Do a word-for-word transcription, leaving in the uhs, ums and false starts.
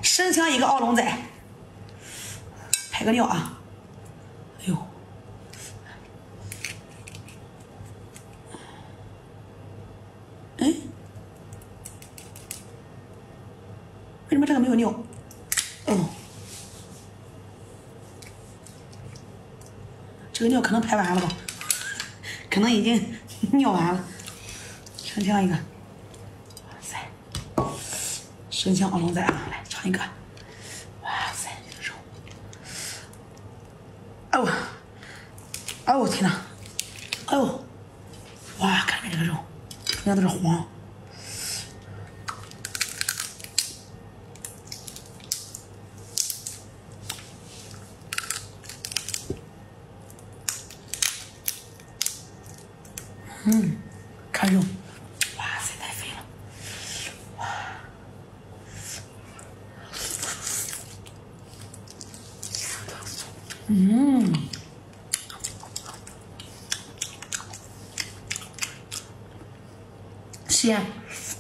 生抢一个奥龙仔，拍个尿啊！哎呦，哎，为什么这个没有尿？哦，这个尿可能拍完了吧？可能已经尿完了。生抢一个，哇塞！生抢奥龙仔啊，来尝一个。哇塞，这个肉！哎呦，哎呦天哪！哎呦，哇，看看这个肉，中间都是黄。嗯，看肉，哇塞，太肥了！哇，嗯，鲜。